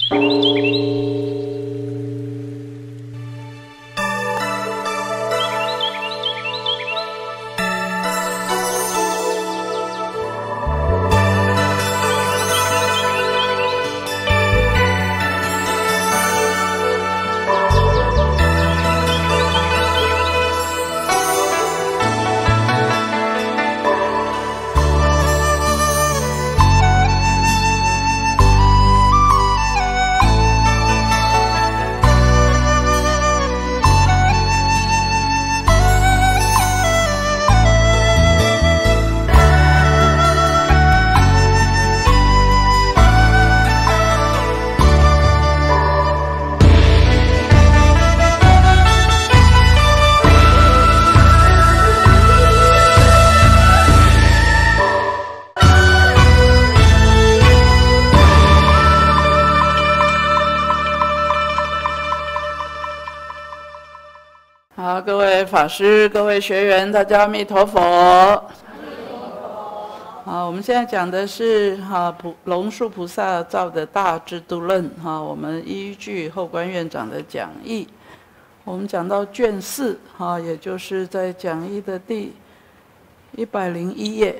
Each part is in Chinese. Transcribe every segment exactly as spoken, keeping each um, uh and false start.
好，各位法师、各位学员，大家阿弥陀佛。好，我们现在讲的是哈普龙树菩萨造的大智度论哈，我们依据后观院长的讲义，我们讲到卷四哈，也就是在讲义的第一百零一页。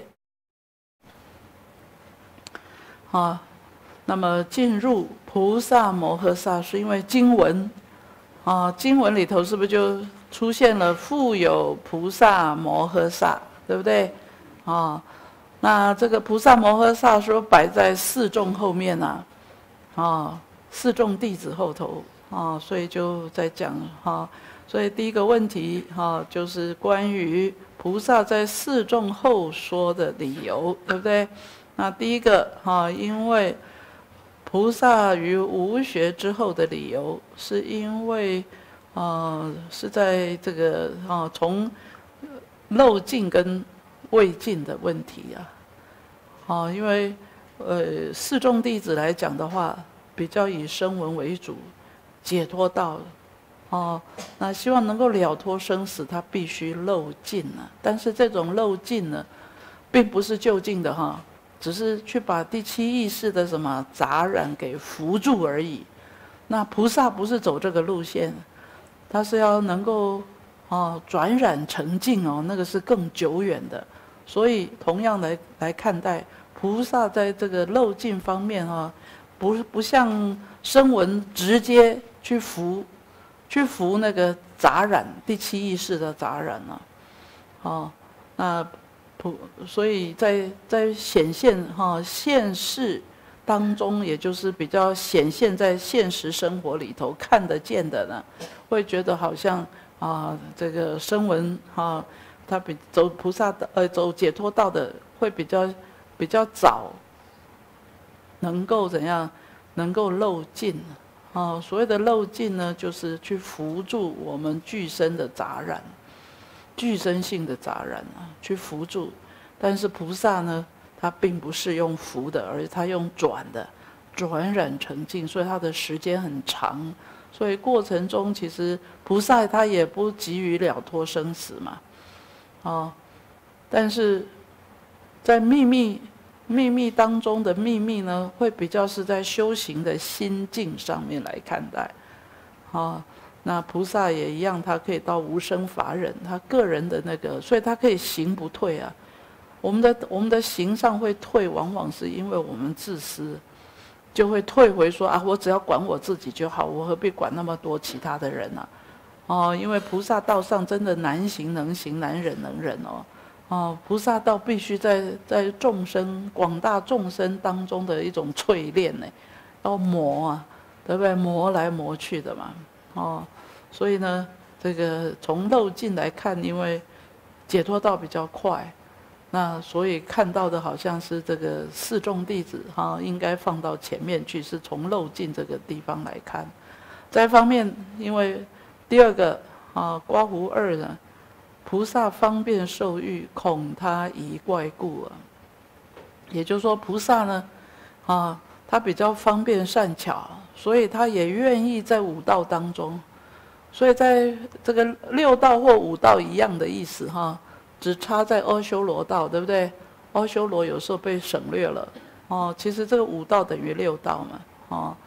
好，那么进入菩萨摩诃萨，是因为经文啊，经文里头是不是就出现了复有菩萨摩诃萨，对不对？啊，那这个菩萨摩诃萨说摆在四众后面啊，啊，四众弟子后头啊，所以就在讲哈，所以第一个问题哈，就是关于菩萨在四众后说的理由，对不对？那第一个哈，因为菩萨于无学之后的理由，是因为呃是在这个啊从漏尽跟未尽的问题啊，啊，因为呃四众弟子来讲的话，比较以声闻为主，解脱道，哦，那希望能够了脱生死，他必须漏尽啊。但是这种漏尽呢，并不是就近的哈，只是去把第七意识的什么杂染给扶住而已。那菩萨不是走这个路线，他是要能够哦转染成净哦，那个是更久远的。所以同样来来看待菩萨在这个漏尽方面哈，不不像声闻直接去扶，去扶那个杂染第七意识的杂染啊，哦，那普所以在在显现哈现世当中，也就是比较显现在现实生活里头看得见的呢，会觉得好像啊这个声闻哈。他比走菩萨的呃走解脱道的会比较比较早，能够怎样能够漏尽啊？所谓的漏尽呢，就是去扶住我们具身的杂染，具身性的杂染啊，去扶住。但是菩萨呢，他并不是用扶的，而是他用转的，转染成净，所以他的时间很长。所以过程中，其实菩萨他也不急于了脱生死嘛。哦，但是在秘密秘密当中的秘密呢，会比较是在修行的心境上面来看待。哦，那菩萨也一样，他可以到无生法忍，他个人的那个，所以他可以行不退啊。我们的我们的行上会退，往往是因为我们自私，就会退回说啊，我只要管我自己就好，我何必管那么多其他的人啊？哦，因为菩萨道上真的难行能行，难忍能忍哦。哦，菩萨道必须在在众生广大众生当中的一种淬炼呢，要磨啊，对不对？磨来磨去的嘛。哦，所以呢，这个从漏尽来看，因为解脱道比较快，那所以看到的好像是这个四众弟子哈、哦，应该放到前面去，是从漏尽这个地方来看。在一方面，因为第二个啊，刮胡二呢，菩萨方便受欲，恐他疑怪故啊。也就是说，菩萨呢，啊，他比较方便善巧，所以他也愿意在五道当中。所以在这个六道或五道一样的意思哈，只差在阿修罗道，对不对？阿修罗有时候被省略了哦。其实这个五道等于六道嘛，哦。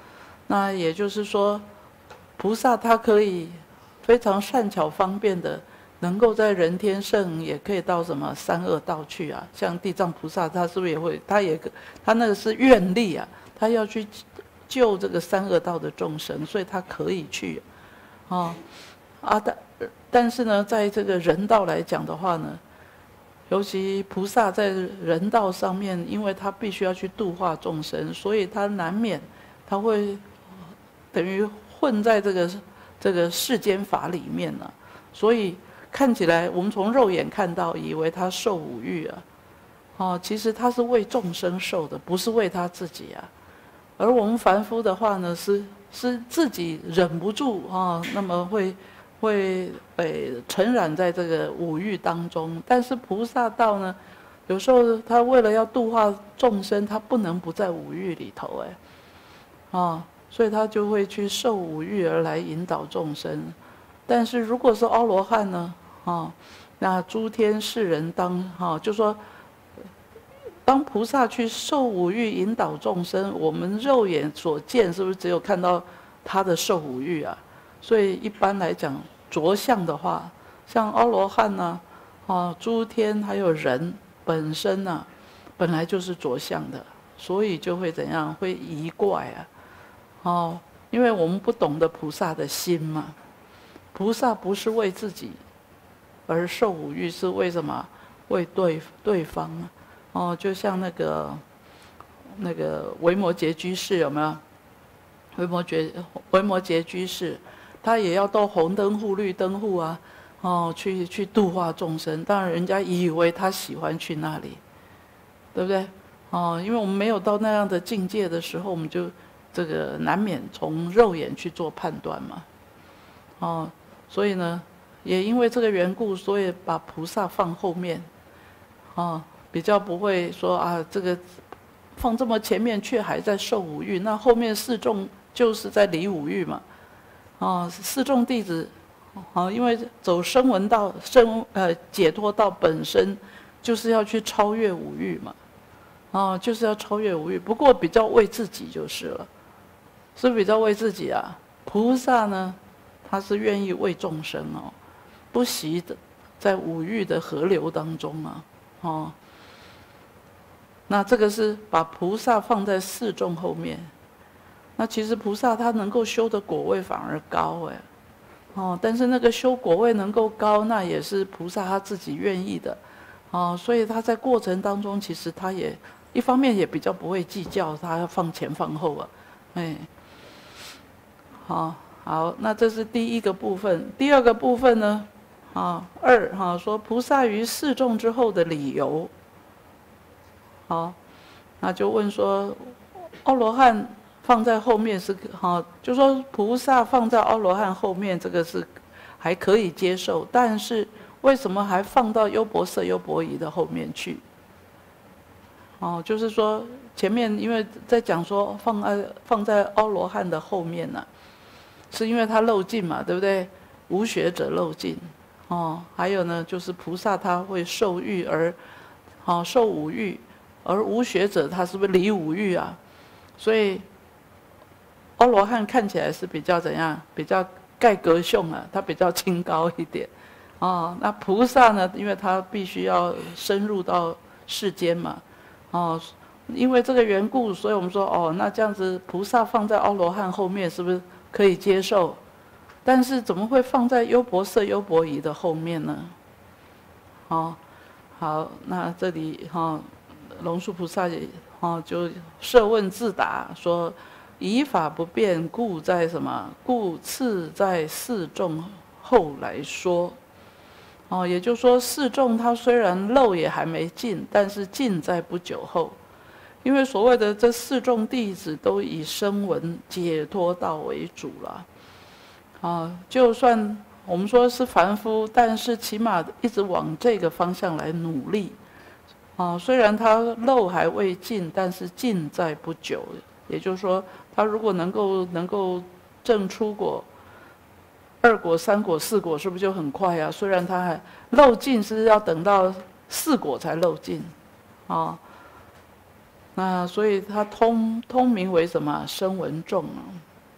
那也就是说，菩萨他可以非常善巧方便的，能够在人天圣，也可以到什么三恶道去啊。像地藏菩萨，他是不是也会？他也他那个是愿力啊，他要去救这个三恶道的众生，所以他可以去啊啊！但但是呢，在这个人道来讲的话呢，尤其菩萨在人道上面，因为他必须要去度化众生，所以他难免他会等于混在这个这个世间法里面了、啊。所以看起来，我们从肉眼看到，以为他受五欲啊，哦，其实他是为众生受的，不是为他自己啊。而我们凡夫的话呢，是是自己忍不住啊，那么会。会被沉染在这个五欲当中，但是菩萨道呢，有时候他为了要度化众生，他不能不在五欲里头，哎，啊，所以他就会去受五欲而来引导众生。但是如果是阿罗汉呢，啊，那诸天世人当哈，就说当菩萨去受五欲引导众生，我们肉眼所见是不是只有看到他的受五欲啊？所以一般来讲，着相的话，像阿罗汉呢、啊，啊，诸天还有人本身呢、啊，本来就是着相的，所以就会怎样，会疑怪啊，哦，因为我们不懂得菩萨的心嘛，菩萨不是为自己而受五欲，是为什么？为对对方啊，哦，就像那个那个维摩诘居士有没有？维摩诘维摩诘居士。他也要到红灯户、绿灯户啊，哦，去去度化众生。当然，人家以为他喜欢去那里，对不对？哦，因为我们没有到那样的境界的时候，我们就这个难免从肉眼去做判断嘛。哦，所以呢，也因为这个缘故，所以把菩萨放后面，哦，比较不会说啊，这个放这么前面却还在受五欲，那后面四众就是在离五欲嘛。哦，四众弟子，哦，因为走声闻道、声呃解脱道本身就是要去超越五欲嘛，哦，就是要超越五欲。不过比较为自己就是了，是比较为自己啊。菩萨呢，他是愿意为众生哦，不惜的在五欲的河流当中啊，哦，那这个是把菩萨放在四众后面。那其实菩萨他能够修的果位反而高哎，哦，但是那个修果位能够高，那也是菩萨他自己愿意的，哦，所以他在过程当中，其实他也一方面也比较不会计较，他要放前放后啊，哎，好，好，那这是第一个部分。第二个部分呢，啊，二哈说菩萨于四众之后的理由，好，那就问说，阿罗汉。放在后面是哈，就说菩萨放在阿罗汉后面，这个是还可以接受，但是为什么还放到优婆塞、优婆夷的后面去？哦，就是说前面因为在讲说放在放在阿罗汉的后面呢、啊，是因为他漏尽嘛，对不对？无学者漏尽，哦，还有呢，就是菩萨他会受欲而，哦，受五欲，而无学者他是不是离五欲啊？所以。阿罗汉看起来是比较怎样？比较盖格雄啊，他比较清高一点，哦。那菩萨呢？因为他必须要深入到世间嘛，哦，因为这个缘故，所以我们说哦，那这样子菩萨放在阿罗汉后面是不是可以接受？但是怎么会放在优婆塞、优婆夷的后面呢？哦，好，那这里哈、哦，龙树菩萨也哦就设问自答说。以法不变，故在什么？故次在四众后来说。哦，也就是说，四众它虽然漏也还没尽，但是尽在不久后。因为所谓的这四众弟子都以声闻解脱道为主了。啊，就算我们说是凡夫，但是起码一直往这个方向来努力。啊，虽然他漏还未尽，但是尽在不久。也就是说，他如果能够能够证出果，二果、三果、四果，是不是就很快啊？虽然他还漏尽是要等到四果才漏尽，啊，那所以他通通名为什么声闻众啊？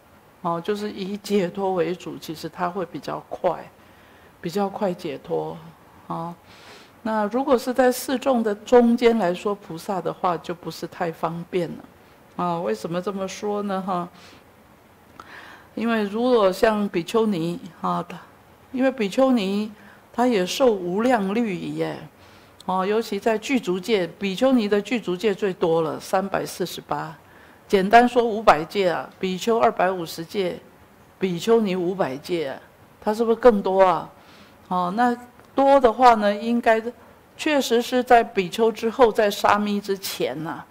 哦，就是以解脱为主，其实它会比较快，比较快解脱，啊。那如果是在四众的中间来说菩萨的话，就不是太方便了，啊，为什么这么说呢？哈，因为如果像比丘尼啊，因为比丘尼她也受无量律仪耶，哦，尤其在具足戒，比丘尼的具足戒最多了，三百四十八。简单说五百戒啊，比丘二百五十戒，比丘尼五百戒啊，它是不是更多啊？哦，那多的话呢，应该确实是在比丘之后，在沙弥之前呐、啊。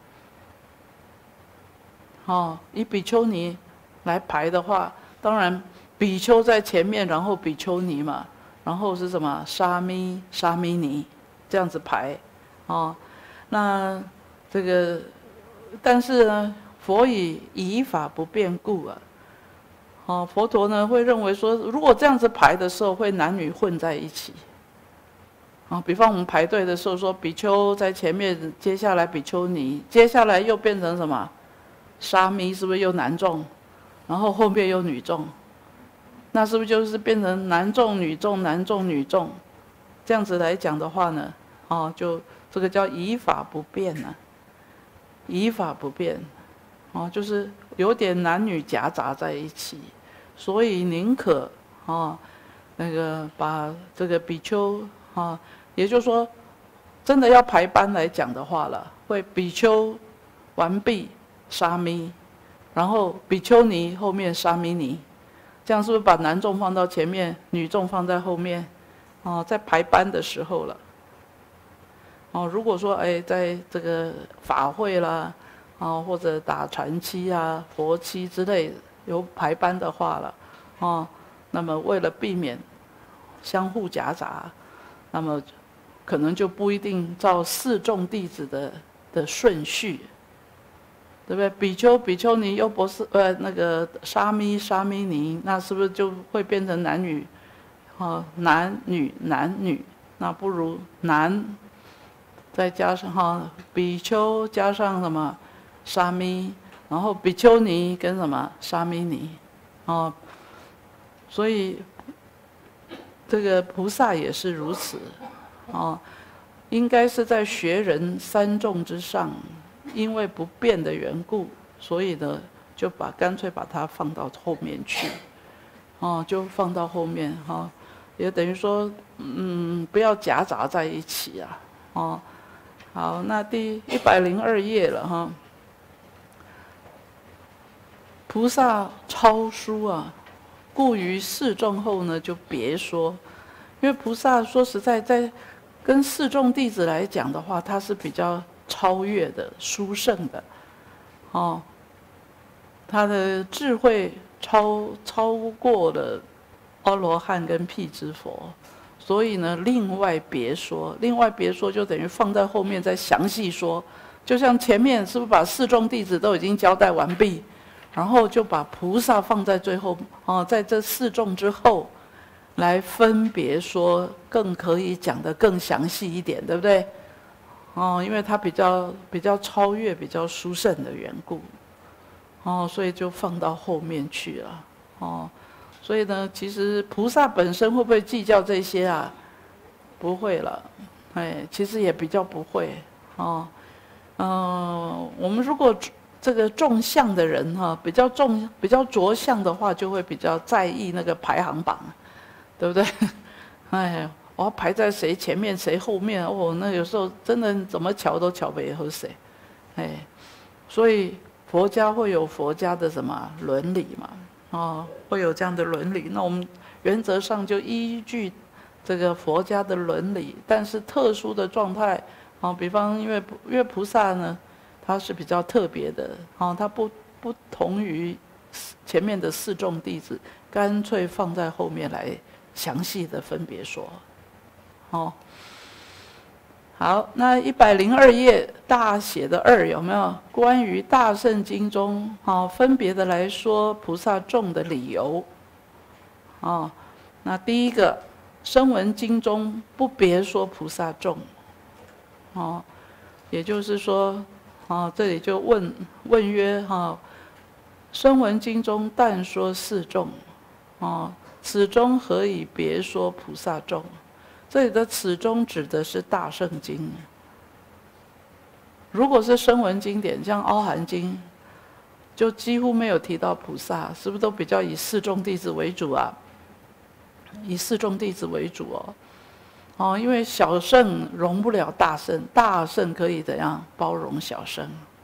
哦，以比丘尼来排的话，当然比丘在前面，然后比丘尼嘛，然后是什么沙弥、沙弥尼这样子排，哦，那这个，但是呢，佛以仪法不变故啊，哦，佛陀呢会认为说，如果这样子排的时候，会男女混在一起。啊，比方我们排队的时候说，比丘在前面，接下来比丘尼，接下来又变成什么？沙弥是不是又男众？然后后面又女众，那是不是就是变成男众、女众、男众、女众？这样子来讲的话呢，哦，就这个叫仪法不变呢、啊，仪法不变，哦，就是有点男女夹杂在一起，所以宁可哦，那个把这个比丘啊，也就是说，真的要排班来讲的话了，会比丘完毕沙弥，然后比丘尼后面沙弥尼，这样是不是把男众放到前面，女众放在后面？哦，在排班的时候了。哦，如果说哎，在这个法会啦，啊或者打禅期啊、佛期之类有排班的话了，哦，那么为了避免相互夹杂，那么可能就不一定照四众弟子的的顺序，对不对？比丘、比丘尼、优婆塞，呃，那个沙弥、沙弥尼，那是不是就会变成男女？哦，男女男女，那不如男，再加上哈比丘加上什么沙弥，然后比丘尼跟什么沙弥尼，哦，所以这个菩萨也是如此，哦，应该是在学人三众之上，因为不变的缘故，所以呢就把干脆把它放到后面去，哦，就放到后面哈。哦也等于说，嗯，不要夹杂在一起啊，哦，好，那第一百零二页了哈。菩萨超殊啊，故于四众后呢就别说，因为菩萨说实在，在跟四众弟子来讲的话，他是比较超越的、殊胜的，哦，他的智慧超超过了阿罗汉跟辟支佛，所以呢，另外别说，另外别说就等于放在后面再详细说。就像前面是不是把四众弟子都已经交代完毕，然后就把菩萨放在最后哦，在这四众之后，来分别说，更可以讲得更详细一点，对不对？哦，因为它比较比较超越、比较殊胜的缘故，哦，所以就放到后面去了，哦。所以呢，其实菩萨本身会不会计较这些啊？不会了，哎，其实也比较不会哦。嗯、呃，我们如果这个重相的人哈、啊，比较重、比较着相的话，就会比较在意那个排行榜，对不对？哎，我要排在谁前面、谁后面哦。那有时候真的怎么瞧都瞧不和谁，哎，所以佛家会有佛家的什么伦理嘛？哦，会有这样的伦理，那我们原则上就依据这个佛家的伦理，但是特殊的状态，哦，比方因为因为菩萨呢，他是比较特别的，哦，他不不同于前面的四众弟子，干脆放在后面来详细的分别说，哦。好，那一百零二页大写的二有没有关于大圣经中啊、哦、分别的来说菩萨众的理由？哦，那第一个声闻经中不别说菩萨众，哦，也就是说，哦这里就问问曰哈、哦， 声闻经中但说四众，哦，此中何以别说菩萨众？这里的此中指的是大乘经。如果是声闻经典，像阿含经，就几乎没有提到菩萨，是不是都比较以四众弟子为主啊？以四众弟子为主哦。哦，因为小乘容不了大乘，大乘可以怎样包容小乘？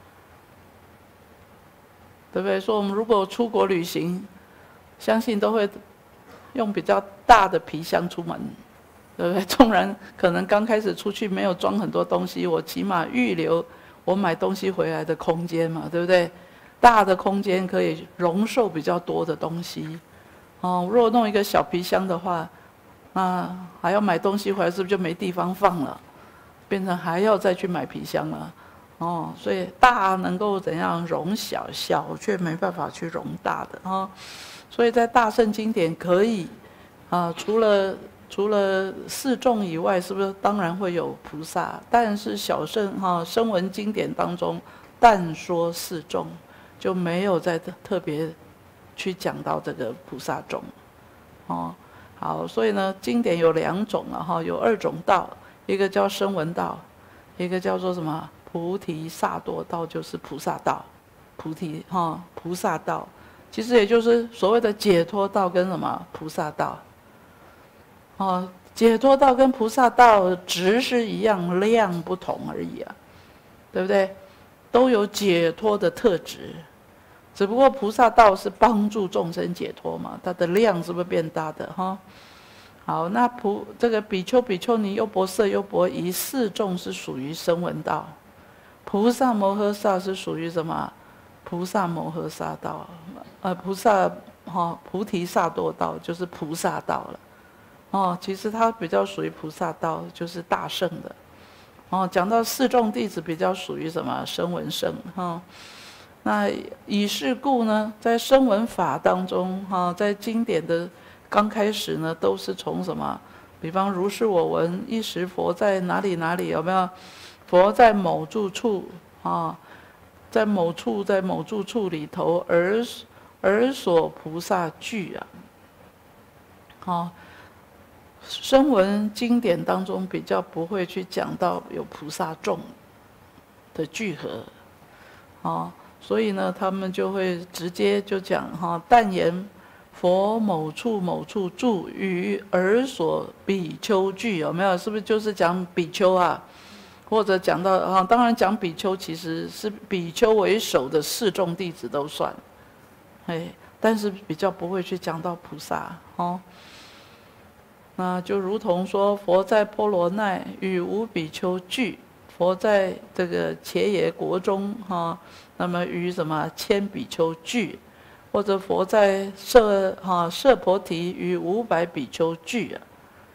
对不对？说我们如果出国旅行，相信都会用比较大的皮箱出门，对不对？纵然可能刚开始出去没有装很多东西，我起码预留我买东西回来的空间嘛，对不对？大的空间可以容受比较多的东西。哦，如果弄一个小皮箱的话，那还要买东西回来，是不是就没地方放了？变成还要再去买皮箱了。哦，所以大能够怎样容小，小却没办法去容大的啊、哦。所以在大乘经典可以啊，除了除了四众以外，是不是当然会有菩萨？但是小乘哈声闻经典当中，但说四众，就没有再特别去讲到这个菩萨众。哦，好，所以呢，经典有两种了哈，有二种道，一个叫声闻道，一个叫做什么？菩提萨埵道，就是菩萨道，菩提哈菩萨道，其实也就是所谓的解脱道跟什么菩萨道。哦，解脱道跟菩萨道值是一样，量不同而已啊，对不对？都有解脱的特质，只不过菩萨道是帮助众生解脱嘛，它的量是不是变大的哈？好，那菩这个比丘、比丘尼、优婆塞、优婆夷四众是属于声闻道。菩萨摩诃萨是属于什么？菩萨摩诃萨道，呃，菩萨哈、哦、菩提萨埵道就是菩萨道了。哦，其实它比较属于菩萨道，就是大乘的。哦，讲到四众弟子比较属于什么？声闻乘哈、哦。那以是故呢，在声闻法当中哈、哦，在经典的刚开始呢，都是从什么？比方如是我闻，一时佛在哪里哪里，有没有？佛在某住处啊，在某处，在某住处里头，而而所菩萨聚啊，啊，声闻经典当中比较不会去讲到有菩萨众的聚合，啊，所以呢，他们就会直接就讲哈，但言佛某处某处住与而所比丘聚，有没有？是不是就是讲比丘啊？或者讲到啊，当然讲比丘其实是比丘为首的四众弟子都算，哎，但是比较不会去讲到菩萨哦。那就如同说，佛在波罗奈与无比丘聚，佛在这个伽耶国中哈，那么与什么千比丘聚，或者佛在舍哈舍婆提与五百比丘聚啊，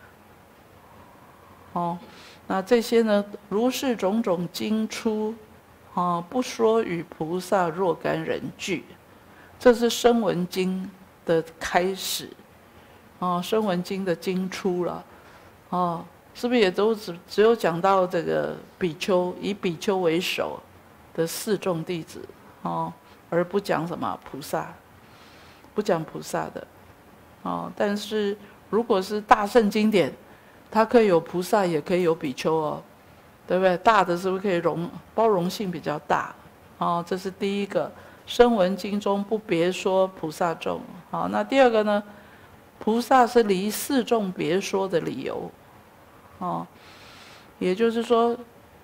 哦。那这些呢，如是种种经出，啊，不说与菩萨若干人聚，这是声闻经的开始，啊，声闻经的经出了，哦，是不是也都只只有讲到这个比丘，以比丘为首的四众弟子，哦，而不讲什么菩萨，不讲菩萨的，哦，但是如果是大乘经典，它可以有菩萨，也可以有比丘哦，对不对？大的是不是可以容包容性比较大？哦，这是第一个。声闻经中不别说菩萨众。好，那第二个呢？菩萨是离四众别说的理由。哦，也就是说，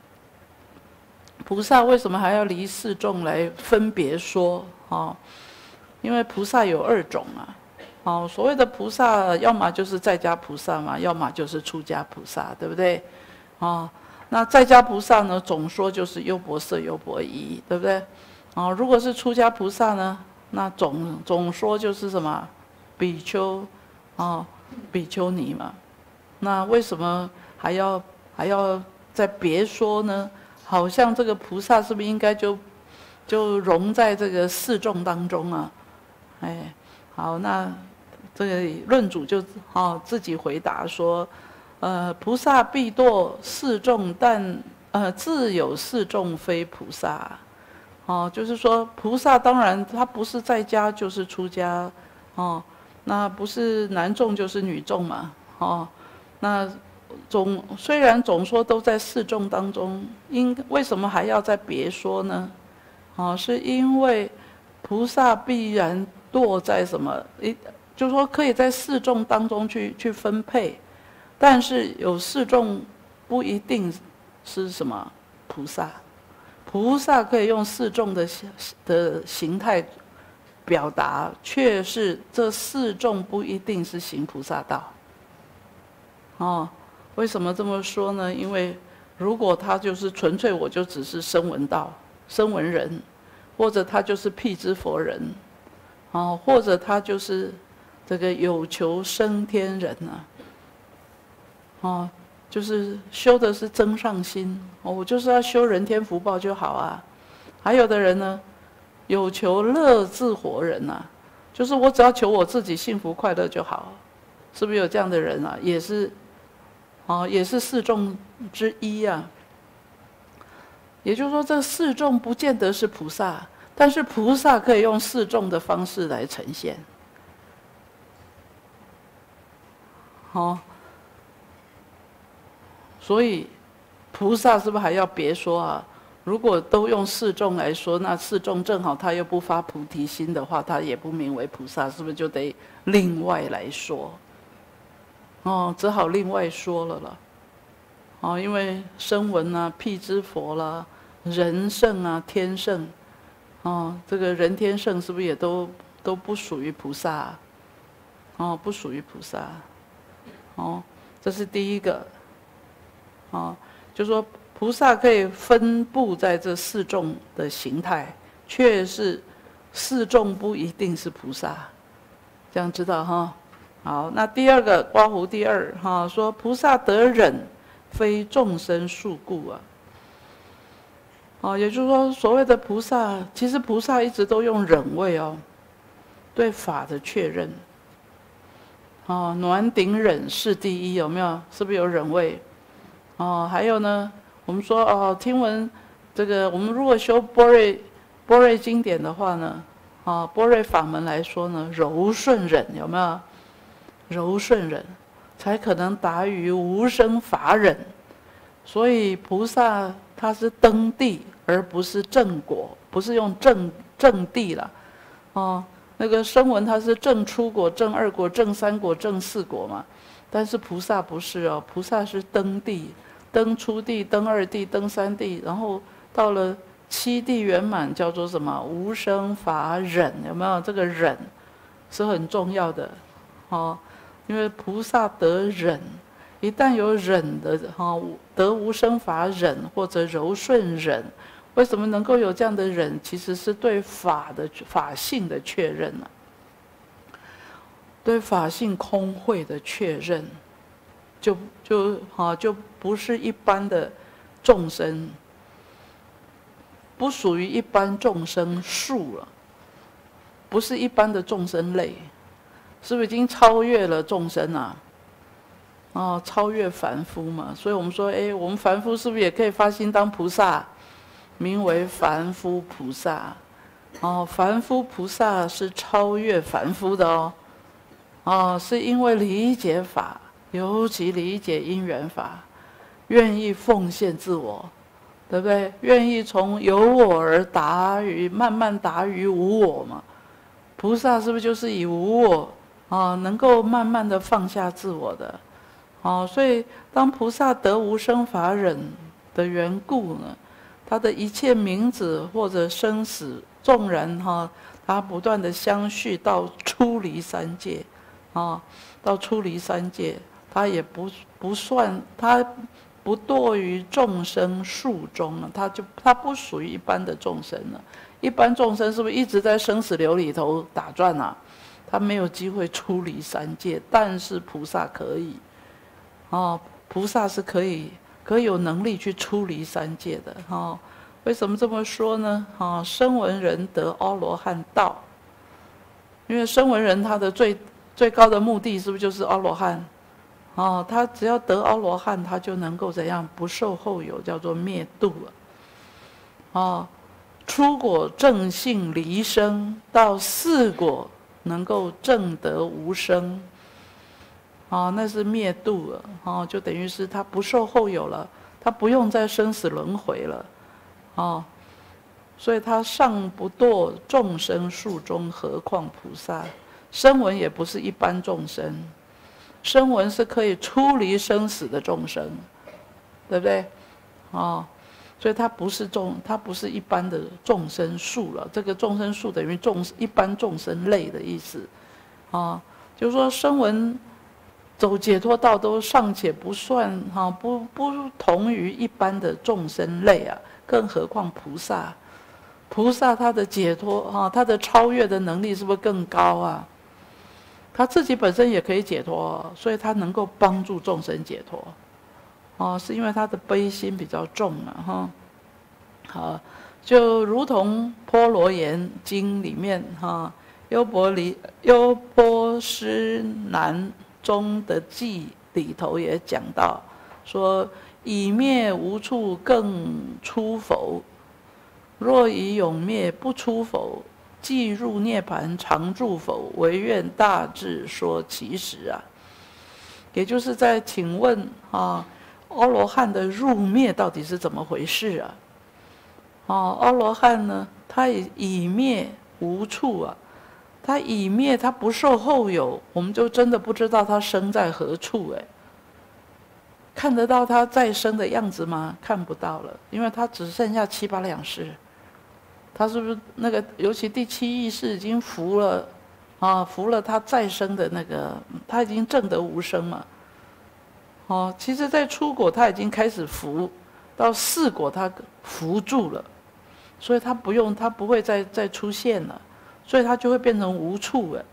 菩萨为什么还要离四众来分别说？哦，因为菩萨有二种啊。哦，所谓的菩萨，要么就是在家菩萨嘛，要么就是出家菩萨，对不对？哦，那在家菩萨呢，总说就是优婆塞、优婆夷，对不对？哦，如果是出家菩萨呢，那总总说就是什么比丘，哦，比丘尼嘛。那为什么还要还要再别说呢？好像这个菩萨是不是应该就就融在这个四众当中啊？哎，好，那。这个论主就哦自己回答说，呃，菩萨必堕四众，但呃自有四众非菩萨， 哦，就是说菩萨当然他不是在家就是出家，哦，那不是男众就是女众嘛，哦，那总虽然总说都在四众当中，因为什么还要再别说呢？哦，是因为菩萨必然落在什么？一就是说可以在四众当中去去分配，但是有四众不一定是什么菩萨。菩萨可以用四众的的形态表达，却是这四众不一定是行菩萨道。哦，为什么这么说呢？因为如果他就是纯粹我就只是声闻道、声闻人，或者他就是辟支佛人，哦，或者他就是这个有求升天人啊，哦。就是修的是增上心，我就是要修人天福报就好啊。还有的人呢，有求乐自活人啊，就是我只要求我自己幸福快乐就好，是不是有这样的人啊？也是，哦，也是四众之一啊。也就是说，这四众不见得是菩萨，但是菩萨可以用四众的方式来呈现。好、哦。所以，菩萨是不是还要别说啊？如果都用四众来说，那四众正好他又不发菩提心的话，他也不名为菩萨，是不是就得另外来说？哦，只好另外说了了。哦，因为声闻啊、辟支佛啦、人圣啊、天圣，哦，这个人天圣是不是也都都不属于菩萨啊？哦，不属于菩萨。哦，这是第一个。哦，就说菩萨可以分布在这四众的形态，却是四众不一定是菩萨，这样知道哈？好，那第二个刮胡第二哈，说菩萨得忍，非众生数故啊。哦，也就是说，所谓的菩萨，其实菩萨一直都用忍位哦，对法的确认。哦，暖顶忍是第一，有没有？是不是有忍位？哦，还有呢，我们说哦，听闻这个，我们如果修般若般若经典的话呢，啊，般若法门来说呢，柔顺忍有没有？柔顺忍才可能达于无生法忍。所以菩萨他是登地，而不是正果，不是用正正地了。哦，那个声闻他是正出果、正二果、正三果、正四果嘛，但是菩萨不是哦，菩萨是登地。登初地、登二地、登三地，然后到了七地圆满，叫做什么？无生法忍，有没有？这个忍是很重要的，哦，因为菩萨得忍，一旦有忍的，哈，得无生法忍或者柔顺忍，为什么能够有这样的忍？其实是对法的法性的确认啊，对法性空慧的确认。就就好，就不是一般的众生，不属于一般众生数了，不是一般的众生类，是不是已经超越了众生啊？哦，超越凡夫嘛，所以我们说，哎，我们凡夫是不是也可以发心当菩萨，名为凡夫菩萨？哦，凡夫菩萨是超越凡夫的哦，哦，是因为理解法。尤其理解因缘法，愿意奉献自我，对不对？愿意从有我而达于慢慢达于无我嘛。菩萨是不是就是以无我啊，能够慢慢的放下自我的？哦，所以当菩萨得无生法忍的缘故呢，他的一切名字或者生死，纵然哈，他不断的相续到出离三界，啊，到出离三界。他也不不算，他不堕于众生数中了，他就他不属于一般的众生了。一般众生是不是一直在生死流里头打转啊？他没有机会出离三界，但是菩萨可以，哦，菩萨是可以可以有能力去出离三界的，哦。为什么这么说呢？哦，声闻人得阿罗汉道，因为声闻人他的最最高的目的是不是就是阿罗汉？哦，他只要得阿罗汉，他就能够怎样不受后有，叫做灭度了。哦， 初果正性离生，到四果能够证得无生，啊，那是灭度了，啊，就等于是他不受后有了，他不用再生死轮回了，啊，所以他尚不堕众生数中，何况菩萨？声闻也不是一般众生，声闻是可以出离生死的众生，对不对？啊。所以它不是众，它不是一般的众生数了。这个众生数等于众一般众生类的意思，啊，就是说声闻走解脱道都尚且不算哈，不不同于一般的众生类啊，更何况菩萨？菩萨他的解脱哈，他的超越的能力是不是更高啊？他自己本身也可以解脱，所以他能够帮助众生解脱。哦，是因为他的悲心比较重嘛，哈，好，就如同《波罗言经》里面哈，优婆离优波斯南中的记里头也讲到，说以灭无处更出否？若以永灭不出否？即入涅盘常住否？唯愿大智说其实啊，也就是在请问啊。阿罗汉的入灭到底是怎么回事啊？哦，阿罗汉呢，他以以灭无处啊，他以灭，他不受后有，我们就真的不知道他生在何处哎。看得到他再生的样子吗？看不到了，因为他只剩下七八两识。他是不是那个，尤其第七意识已经服了啊，服了他再生的那个，他已经证得无生嘛。哦，其实，在初果他已经开始伏，到四果他伏住了，所以他不用，他不会再再出现了，所以他就会变成无处了。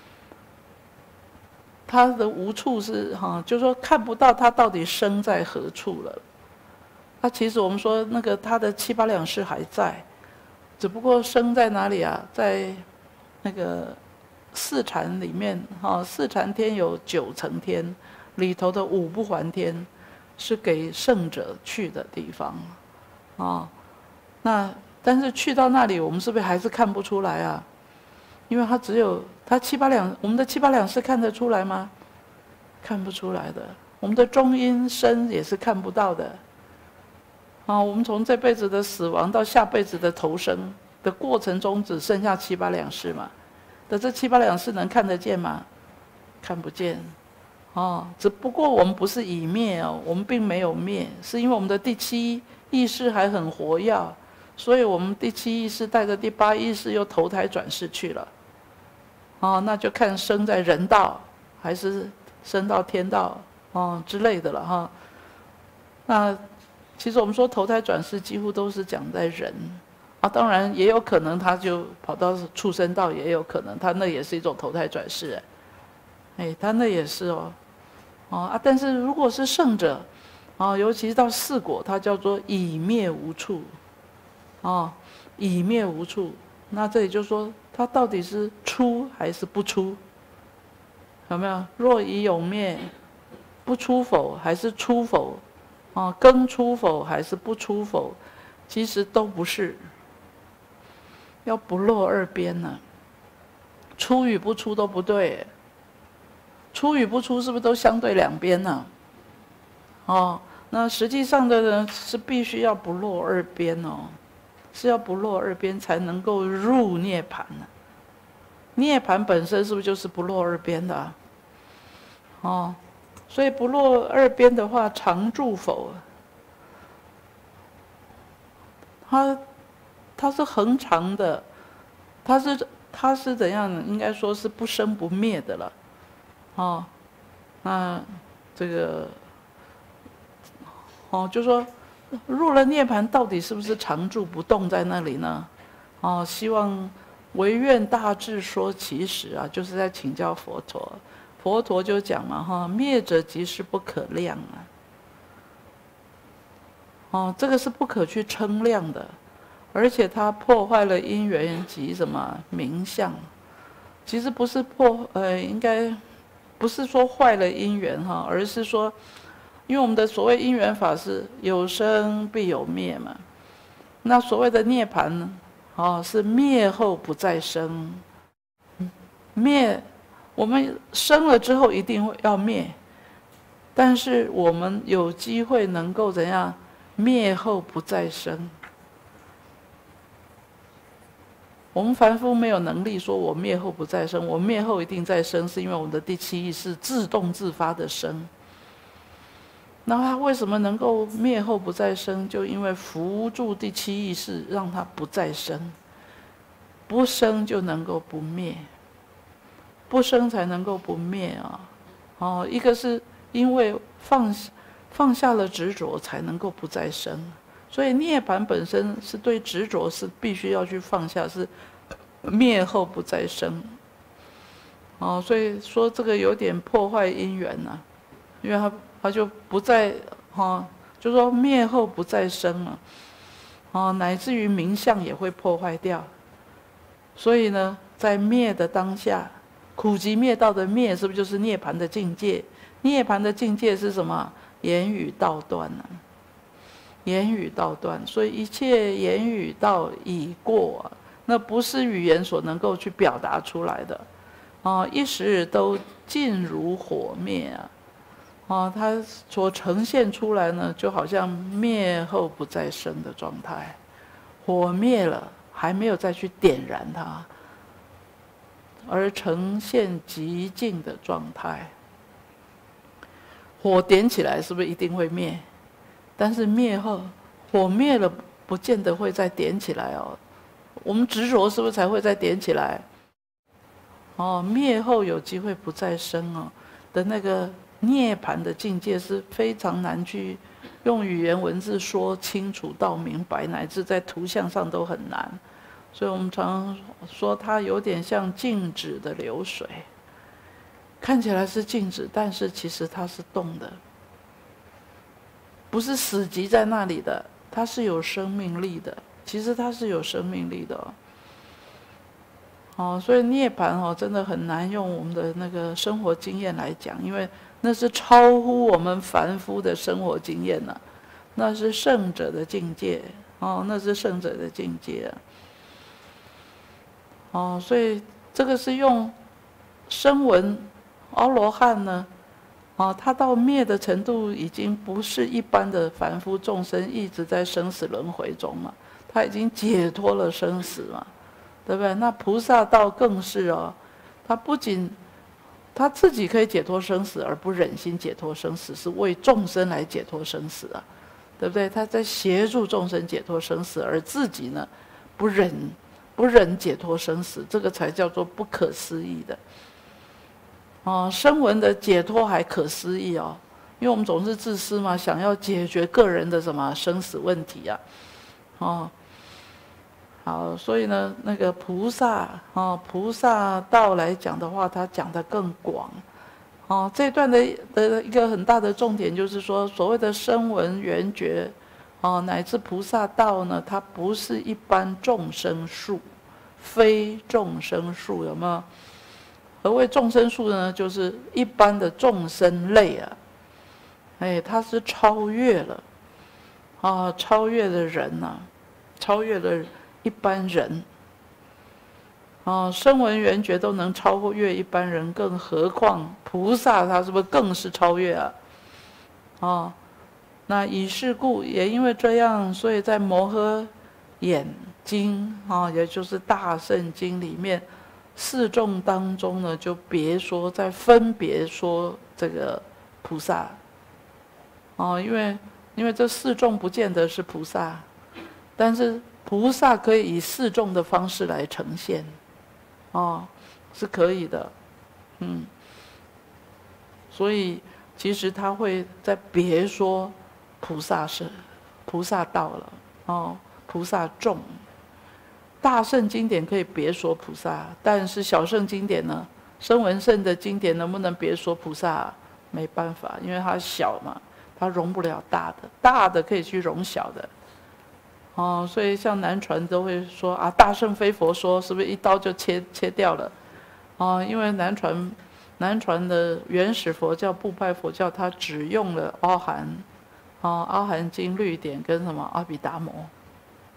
他的无处是哈，就是说看不到他到底生在何处了。那其实我们说那个他的七八两识还在，只不过生在哪里啊？在那个四禅里面哈，四禅天有九层天。里头的五不还天是给圣者去的地方，啊、哦，那但是去到那里，我们是不是还是看不出来啊？因为它只有它七八两，我们的七八两是看得出来吗？看不出来的。我们的中阴身也是看不到的。啊、哦，我们从这辈子的死亡到下辈子的投生的过程中，只剩下七八两识嘛。但这七八两识能看得见吗？看不见。哦，只不过我们不是已灭哦，我们并没有灭，是因为我们的第七意识还很活跃，所以我们第七意识带着第八意识又投胎转世去了。哦，那就看生在人道还是升到天道哦之类的了哈。那其实我们说投胎转世几乎都是讲在人啊，当然也有可能他就跑到畜生道，也有可能他那也是一种投胎转世哎，哎，他那也是哦。哦啊，但是如果是圣者，哦，尤其是到四果，它叫做以灭无处，哦，以灭无处。那这里就说，它到底是出还是不出？有没有？若以永灭，不出否？还是出否？哦，更出否？还是不出否？其实都不是，要不落二边呢、啊。出与不出都不对。出与不出是不是都相对两边呢、啊？哦，那实际上的人是必须要不落二边哦，是要不落二边才能够入涅槃呢、啊。涅槃本身是不是就是不落二边的、啊？哦，所以不落二边的话，常住否？它它是恒常的，它是它是怎样呢？应该说是不生不灭的了。哦，那这个哦，就说入了涅槃，到底是不是常住不动在那里呢？哦，希望唯愿大智说其实啊，就是在请教佛陀。佛陀就讲嘛，哈，灭者即是不可量啊。哦，这个是不可去称量的，而且它破坏了因缘及什么名相。其实不是破，呃，应该。不是说坏了因缘哈，而是说，因为我们的所谓因缘法是有生必有灭嘛，那所谓的涅槃呢， 哦，是灭后不再生。灭，我们生了之后一定会要灭，但是我们有机会能够怎样？灭后不再生。我们凡夫没有能力说我灭后不再生，我灭后一定再生，是因为我们的第七意识自动自发的生。那他为什么能够灭后不再生？就因为扶助第七意识，让它不再生，不生就能够不灭，不生才能够不灭啊！哦，一个是因为放放下了执着，才能够不再生。所以涅槃本身是对执着是必须要去放下，是灭后不再生。哦，所以说这个有点破坏因缘呐、啊，因为他他就不再哈、哦，就说灭后不再生了，哦，乃至于名相也会破坏掉。所以呢，在灭的当下，苦集灭道的灭，是不是就是涅槃的境界？涅槃的境界是什么？言语道断啊。言语道断，所以一切言语道已过、啊，那不是语言所能够去表达出来的，啊，一时都尽如火灭啊，啊，它所呈现出来呢，就好像灭后不再生的状态，火灭了，还没有再去点燃它，而呈现极静的状态。火点起来是不是一定会灭？但是灭后，火灭了，不见得会再点起来哦。我们执着是不是才会再点起来？哦，灭后有机会不再生哦的那个涅槃的境界是非常难去用语言文字说清楚到明白，乃至在图像上都很难。所以我们常说它有点像静止的流水，看起来是静止，但是其实它是动的。不是死寂在那里的，它是有生命力的。其实它是有生命力的哦。哦，所以涅槃哦，真的很难用我们的那个生活经验来讲，因为那是超乎我们凡夫的生活经验呐、啊，那是圣者的境界哦，那是圣者的境界、啊。哦，所以这个是用声闻阿罗汉呢。哦，他到灭的程度已经不是一般的凡夫众生一直在生死轮回中嘛，他已经解脱了生死嘛，对不对？那菩萨道更是哦，他不仅他自己可以解脱生死，而不忍心解脱生死，是为众生来解脱生死啊，对不对？他在协助众生解脱生死，而自己呢，不忍不忍解脱生死，这个才叫做不可思议的。哦，声闻的解脱还可思议哦，因为我们总是自私嘛，想要解决个人的什么生死问题啊，哦，好，所以呢，那个菩萨哦，菩萨道来讲的话，他讲得更广，哦，这段的的一个很大的重点就是说，所谓的声闻缘觉，哦，乃至菩萨道呢，它不是一般众生数，非众生数，有没有？何谓众生数呢？就是一般的众生类啊，哎，它是超越了，啊，超越的人呐、啊，超越了一般人，啊，声闻缘觉都能超越一般人，更何况菩萨，他是不是更是超越啊？啊，那以是故，也因为这样，所以在摩诃眼经啊，也就是大圣经里面。四众当中呢，就别说再分别说这个菩萨，哦，因为因为这四众不见得是菩萨，但是菩萨可以以四众的方式来呈现，哦，是可以的，嗯，所以其实他会在别说菩萨是菩萨道了，哦，菩萨众。大圣经典可以别说菩萨，但是小圣经典呢，声闻圣的经典能不能别说菩萨？没办法，因为它小嘛，它容不了大的，大的可以去容小的。哦，所以像南传都会说啊，大圣非佛说，是不是一刀就切切掉了？哦，因为南传南传的原始佛教部派佛教，它只用了阿含，哦，阿含经律典跟什么阿毗达摩。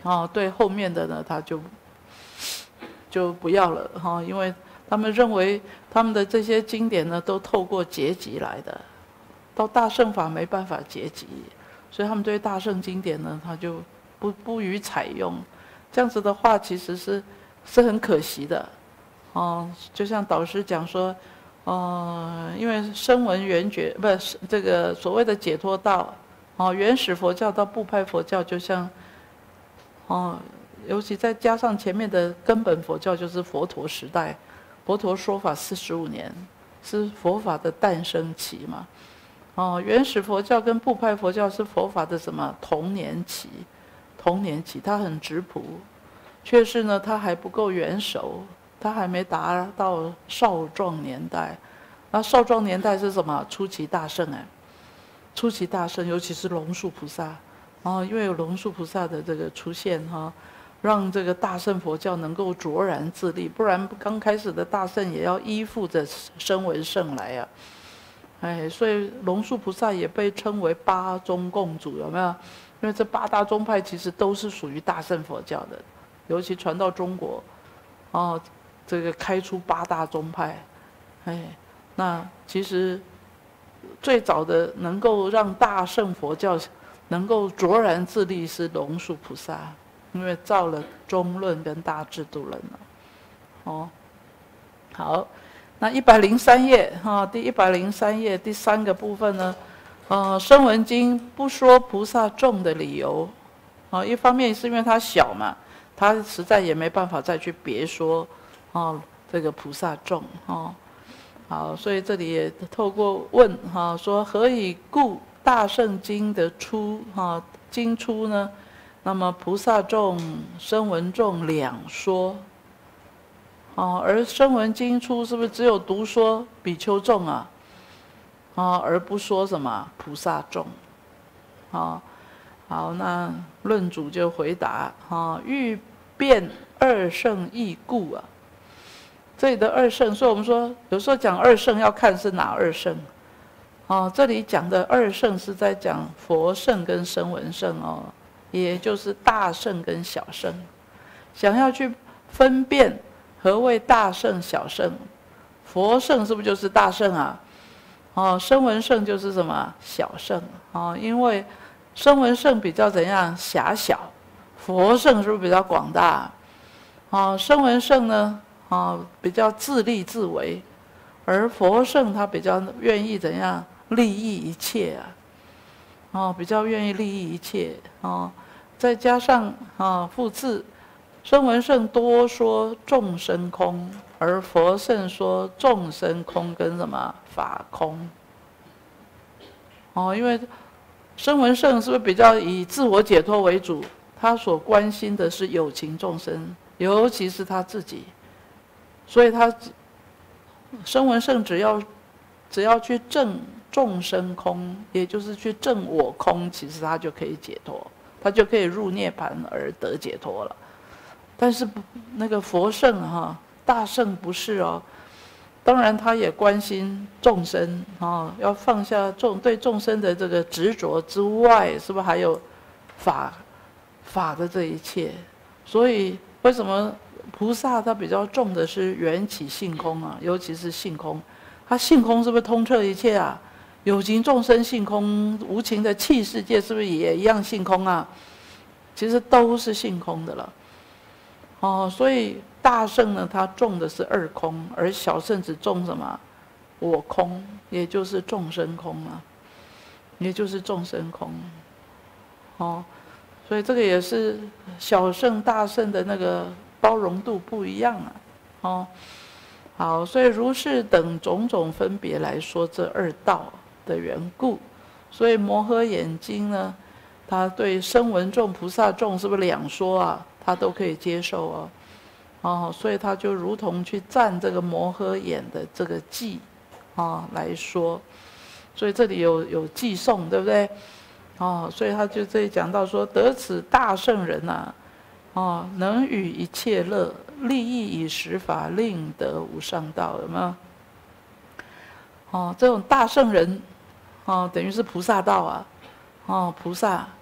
哦，对后面的呢，他就就不要了哈、哦，因为他们认为他们的这些经典呢，都透过结集来的，到大乘法没办法结集，所以他们对大乘经典呢，他就不不予采用。这样子的话，其实是是很可惜的，哦，就像导师讲说，呃，因为声闻缘觉不是这个所谓的解脱道，哦，原始佛教到部派佛教，就像，哦，尤其再加上前面的根本佛教，就是佛陀时代，佛陀说法四十五年，是佛法的诞生期嘛，哦，原始佛教跟部派佛教是佛法的什么童年期？童年期，他很质朴，却是呢，他还不够圆熟，他还没达到少壮年代。那少壮年代是什么？初期大圣哎，初期大圣，尤其是龙树菩萨，哦，因为有龙树菩萨的这个出现哈，让这个大乘佛教能够卓然自立，不然刚开始的大圣也要依附着声闻圣来啊。哎，所以龙树菩萨也被称为八宗共主，有没有？因为这八大宗派其实都是属于大乘佛教的，尤其传到中国，哦，这个开出八大宗派，哎，那其实最早的能够让大乘佛教能够卓然自立是龙树菩萨，因为造了中论跟大智度论了，哦，好，那一百零三页哈，第一百零三页第三个部分呢。呃，声闻经不说菩萨众的理由，啊，一方面是因为它小嘛，它实在也没办法再去别说，哦，这个菩萨众，哦，好，所以这里也透过问，哈，说何以故大乘经的出，哈，经出呢？那么菩萨众、声闻众两说，哦，而声闻经出是不是只有独说比丘众啊？啊，而不说什么菩萨众，啊，好，那论主就回答，啊，欲辨二乘义故啊。这里的二乘，所以我们说有时候讲二乘要看是哪二乘，啊，这里讲的二乘是在讲佛乘跟声闻乘哦，也就是大乘跟小乘。想要去分辨何谓大乘、小乘，佛乘是不是就是大乘啊？哦，声闻乘就是什么小乘哦，因为声闻乘比较怎样狭小，佛乘是不是比较广大？哦，声闻乘呢，哦比较自立自为，而佛乘他比较愿意怎样利益一切啊？哦，比较愿意利益一切哦，再加上啊复次，声闻乘多说众生空。而佛乘说众生空跟什么法空？哦，因为声闻乘是不是比较以自我解脱为主？他所关心的是有情众生，尤其是他自己，所以他声闻乘只要只要去证众生空，也就是去证我空，其实他就可以解脱，他就可以入涅槃而得解脱了。但是那个佛乘哈。大乘不是哦，当然他也关心众生哦，要放下众对众生的这个执着之外，是不是还有法法的这一切？所以为什么菩萨他比较重的是缘起性空啊？尤其是性空，他性空是不是通彻一切啊？有情众生性空，无情的器世界是不是也一样性空啊？其实都是性空的了。哦，所以大乘呢，它重的是二空，而小乘只重什么？我空，也就是众生空啊，也就是众生空。哦，所以这个也是小乘大乘的那个包容度不一样啊。哦，好，所以如是等种种分别来说这二道的缘故，所以摩诃眼经呢，它对声闻众、菩萨众是不是两说啊？他都可以接受哦，哦，所以他就如同去赞这个摩诃眼的这个偈，哦来说，所以这里有有偈颂，对不对？哦，所以他就这里讲到说，得此大圣人啊，哦，能与一切乐，利益以十法，令得无上道，有没有？哦，这种大圣人，哦，等于是菩萨道啊，哦，菩萨。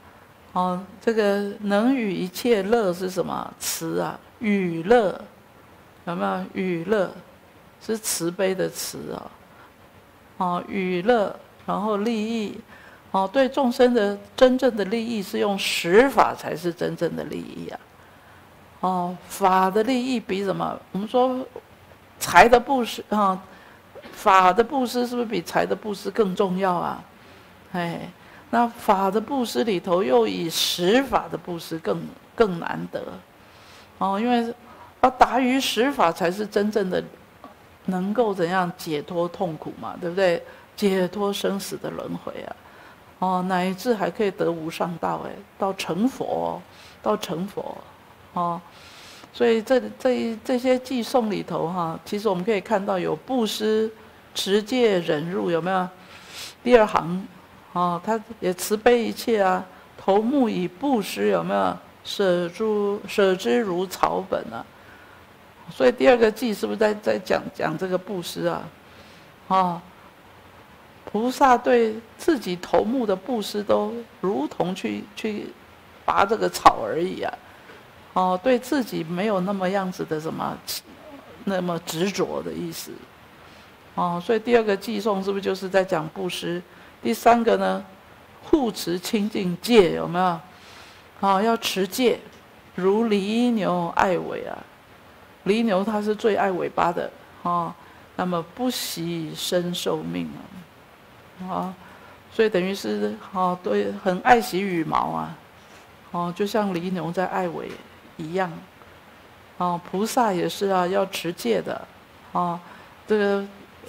哦，这个能与一切乐是什么？慈啊，与乐，有没有？与乐是慈悲的慈啊。哦，与乐，然后利益，哦，对众生的真正的利益是用实法才是真正的利益啊。哦，法的利益比什么？我们说财的布施啊，法的布施是不是比财的布施更重要啊？哎。那法的布施里头，又以实法的布施更更难得，哦，因为要达于实法，才是真正的能够怎样解脱痛苦嘛，对不对？解脱生死的轮回啊，哦，乃至还可以得无上道，哎，到成佛，到成佛，哦，所以这这这些偈颂里头哈，其实我们可以看到有布施、持戒、忍辱，有没有？第二行。哦，他也慈悲一切啊，头目以布施，有没有？舍诸舍之如草本啊。所以第二个偈是不是在在讲讲这个布施啊？哦，菩萨对自己头目的布施都如同去去拔这个草而已啊。哦，对自己没有那么样子的什么那么执着的意思。哦，所以第二个偈颂是不是就是在讲布施？第三个呢，护持清净戒，有没有？啊，要持戒，如犁牛爱尾啊。犁牛它是最爱尾巴的啊，那么不惜身受命啊，啊，所以等于是啊，对，很爱惜羽毛啊，哦，就像犁牛在爱尾一样。哦，菩萨也是啊，要持戒的，啊，这个。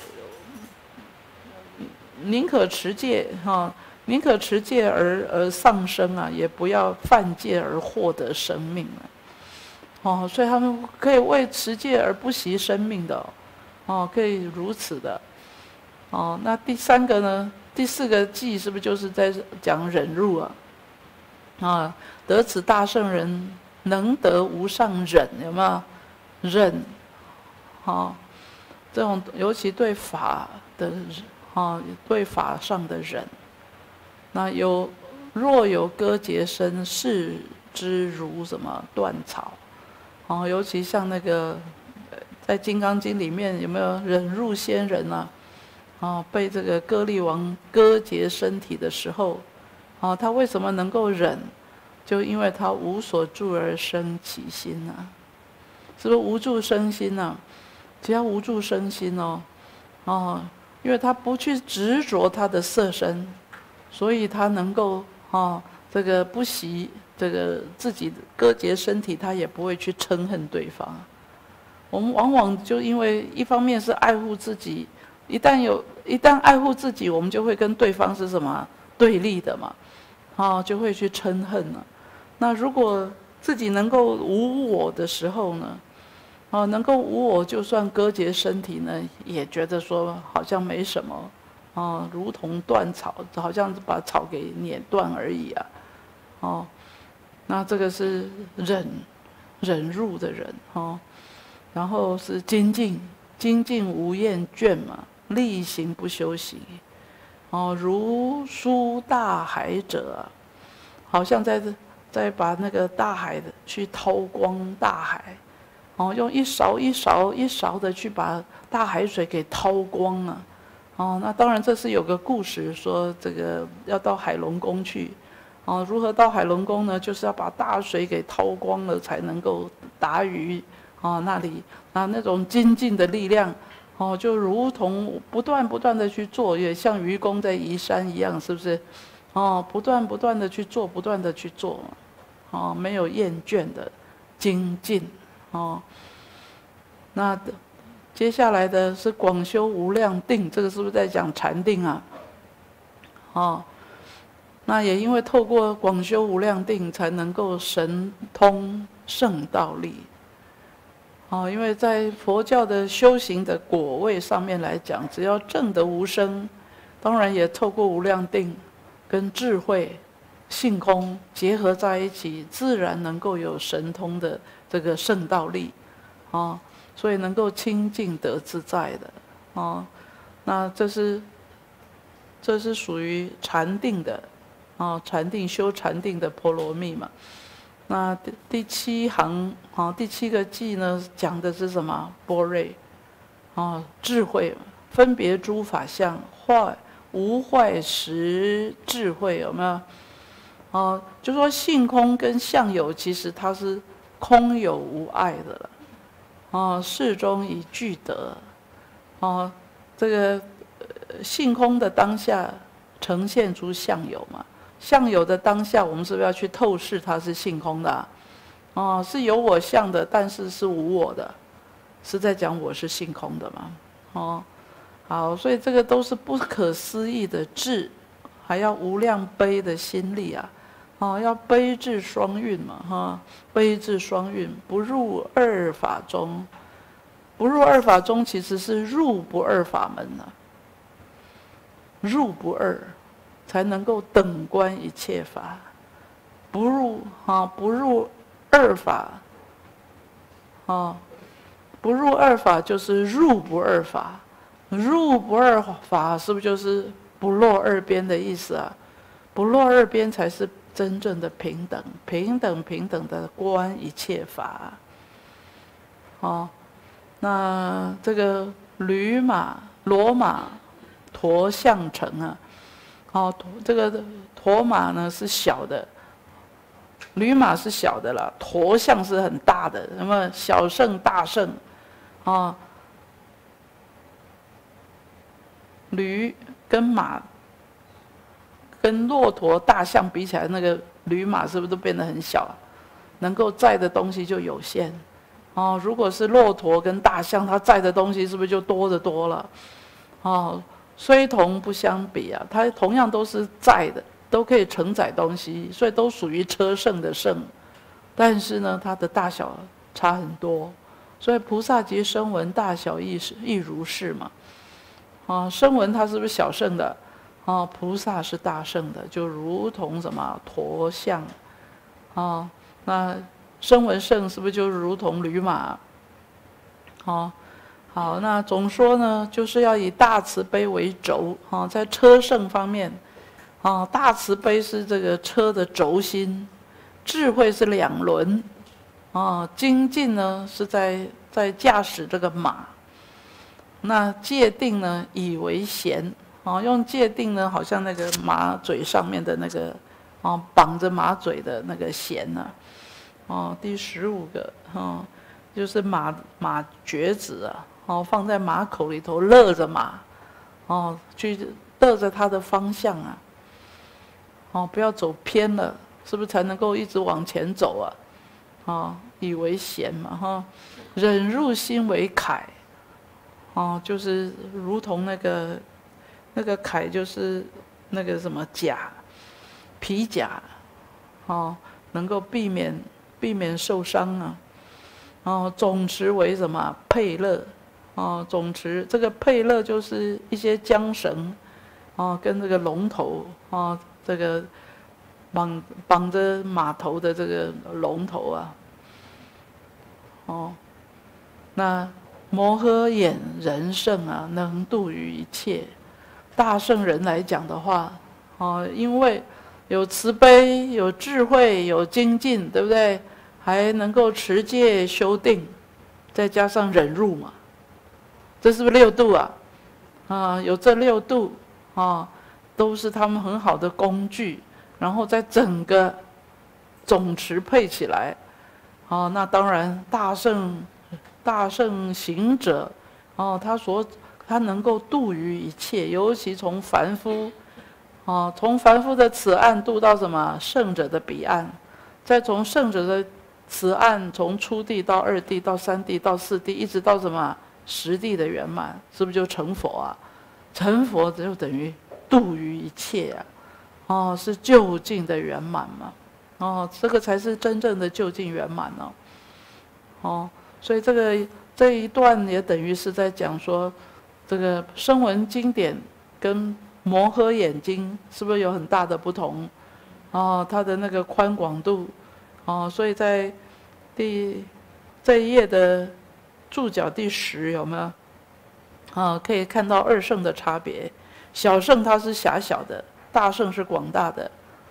宁可持戒哈，宁可持戒而而丧生啊，也不要犯戒而获得生命啊。哦，所以他们可以为持戒而不惜生命的，哦，可以如此的。哦，那第三个呢？第四个偈是不是就是在讲忍辱啊？啊，得此大圣人，能得无上忍，有没有？忍，哦，这种尤其对法的。哦，对法上的忍，那有若有割截身，视之如什么断草？哦，尤其像那个在《金刚经》里面有没有忍辱仙人啊？哦，被这个歌利王割截身体的时候，哦，他为什么能够忍？就因为他无所住而生其心啊，是不是无住生心啊？只要无住生心哦，哦。因为他不去执着他的色身，所以他能够哦，这个不惜这个自己割截身体，他也不会去嗔恨对方。我们往往就因为一方面是爱护自己，一旦有一旦爱护自己，我们就会跟对方是什么对立的嘛，哦，就会去嗔恨了。那如果自己能够无我的时候呢？哦，能够无我，就算割截身体呢，也觉得说好像没什么，哦，如同断草，好像把草给碾断而已啊，哦，那这个是忍，忍辱的忍，哦，然后是精进，精进无厌倦嘛，力行不休息，哦，如疏大海者啊，好像在在把那个大海的去掏光大海。哦，用一勺一勺一勺的去把大海水给掏光了，哦，那当然这是有个故事说这个要到海龙宫去，哦，如何到海龙宫呢？就是要把大水给掏光了才能够达于哦那里，那那种精进的力量，哦，就如同不断不断的去做，也像愚公在移山一样，是不是？哦，不断不断的去做，不断的去做，哦，没有厌倦的精进。哦，那接下来的是广修无量定，这个是不是在讲禅定啊？哦，那也因为透过广修无量定，才能够神通圣道力。哦，因为在佛教的修行的果位上面来讲，只要证得无生，当然也透过无量定跟智慧、性空结合在一起，自然能够有神通的这个圣道力，哦，所以能够清净得自在的，哦，那这是这是属于禅定的， 啊，禅定修禅定的波罗蜜嘛。那第第七行啊，第七个偈呢，讲的是什么？般若啊，智慧，分别诸法相，坏无坏实智慧，有没有？啊，就说性空跟相有，其实它是空有无碍的了。啊，事中已具得。啊，这个性空的当下呈现出相有嘛？相有的当下，我们是不是要去透视它是性空的啊？哦，是有我相的，但是是无我的，是在讲我是性空的嘛？哦，好，所以这个都是不可思议的智，还要无量悲的心力啊！哦，要悲智双运嘛，哈，悲智双运，不入二法中。不入二法中，其实是入不二法门啊。入不二，才能够等观一切法。不入啊，不入二法，啊，不入二法就是入不二法。入不二法是不是就是不落二边的意思啊？不落二边才是真正的平等，平等平等的观一切法。哦。那这个驴马、骡马、驼象成啊，哦，这个驼马呢是小的，驴马是小的啦，驼象是很大的，那么小圣大圣，啊，驴跟马、跟骆驼、大象比起来，那个驴马是不是都变得很小？能够载的东西就有限。哦，如果是骆驼跟大象，它载的东西是不是就多得多了？哦，虽同不相比啊，它同样都是载的，都可以承载东西，所以都属于车胜的胜，但是呢，它的大小差很多。所以菩萨及声闻大小亦是亦如是嘛。啊，声闻它是不是小圣的？啊，菩萨是大圣的，就如同什么驼象，啊，那。声闻圣是不是就如同驴马？哦，好，那总说呢，就是要以大慈悲为轴啊，在车胜方面，啊，大慈悲是这个车的轴心，智慧是两轮，啊，精进呢是在在驾驶这个马，那戒定呢以为弦，啊，用戒定呢，好像那个马嘴上面的那个啊绑着马嘴的那个弦呢、啊。哦，第十五个，哦，就是马马橛子啊，哦，放在马口里头勒着马，哦，去勒着它的方向啊，哦，不要走偏了，是不是才能够一直往前走啊？哦，以为弦嘛，哈、哦，忍入心为铠，哦，就是如同那个那个铠，就是那个什么甲，皮甲，哦，能够避免。避免受伤啊！哦，总持为什么配勒？哦，总持这个配勒就是一些缰绳，哦，跟这个龙头，哦，这个绑绑着马头的这个龙头啊，哦，那摩诃眼人圣啊，能度于一切。大圣人来讲的话，哦，因为有慈悲，有智慧，有精进，对不对？还能够持戒修定，再加上忍辱嘛，这是不是六度啊？啊，有这六度啊，都是他们很好的工具。然后在整个总持配起来，啊，那当然大圣大圣行者，哦、啊，他所他能够度于一切，尤其从凡夫，啊，从凡夫的此岸度到什么圣者的彼岸，再从圣者的此岸从初地到二地到三地到四地，一直到什么十地的圆满，是不是就成佛啊？成佛就等于度于一切啊！哦，是究竟的圆满嘛？哦，这个才是真正的究竟圆满哦。哦，所以这个这一段也等于是在讲说，这个声闻经典跟摩诃眼经是不是有很大的不同？哦，它的那个宽广度。哦，所以在第这一页的注脚第十有没有？啊，可以看到二圣的差别。小圣它是狭小的，大圣是广大的。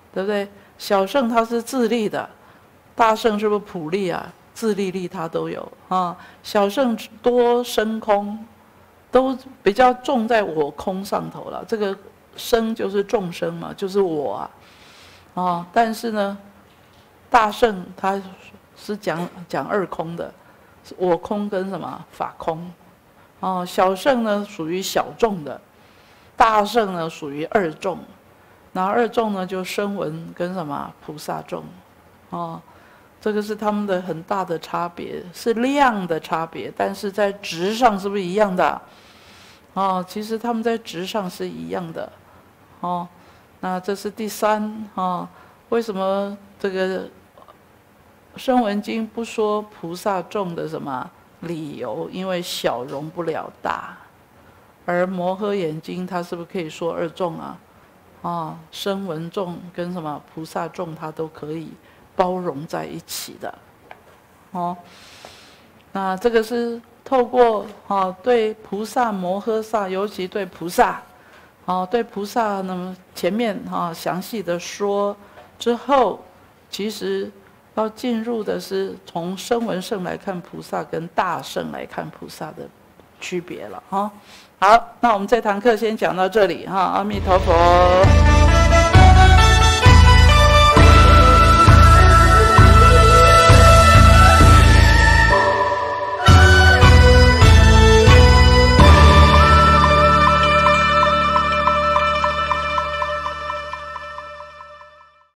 对不对？小圣它是自利的，大圣是不是普利啊？自利利他都有啊。小圣多生空，都比较重在我空上头了。这个生就是众生嘛，就是我啊。哦，但是呢，大圣他是讲讲二空的，我空跟什么法空。哦，小圣呢属于小众的，大圣呢属于二众。那二众呢就声闻跟什么菩萨众。哦，这个是他们的很大的差别，是量的差别，但是在质上是不是一样的？哦，其实他们在质上是一样的。哦，那这是第三。哦，为什么这个声闻经不说菩萨众的什么理由？因为小容不了大。而摩诃眼经它是不是可以说二众啊？哦，声闻众跟什么菩萨众它都可以包容在一起的。哦，那这个是透过哦对菩萨摩诃萨，尤其对菩萨，哦对菩萨，那么前面哈详细的说之后，其实要进入的是从声闻圣来看菩萨跟大圣来看菩萨的区别了哈。好，那我们这堂课先讲到这里哈，阿弥陀佛。